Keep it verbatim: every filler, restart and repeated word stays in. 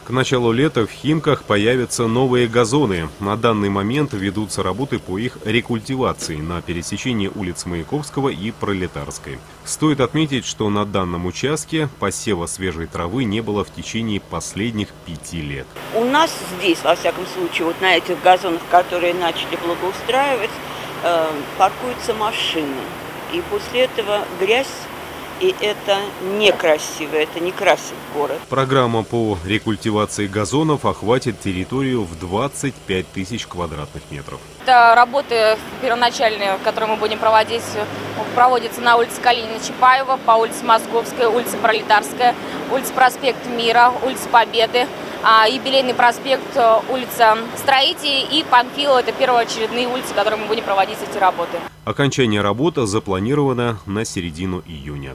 К началу лета в Химках появятся новые газоны. На данный момент ведутся работы по их рекультивации на пересечении улиц Маяковского и Пролетарской. Стоит отметить, что на данном участке посева свежей травы не было в течение последних пяти лет. У нас здесь, во всяком случае, вот на этих газонах, которые начали благоустраивать, э, паркуются машины. И после этого грязь. И это некрасиво, это не красит город. Программа по рекультивации газонов охватит территорию в двадцать пять тысяч квадратных метров. Это работы первоначальные, которые мы будем проводить, проводятся на улице Калинина-Чапаева, по улице Московская, улице Пролетарская, улице Проспект Мира, улице Победы, Юбилейный проспект, улица Строителей и Панфилова. Это первоочередные улицы, которые мы будем проводить эти работы. Окончание работы запланировано на середину июня.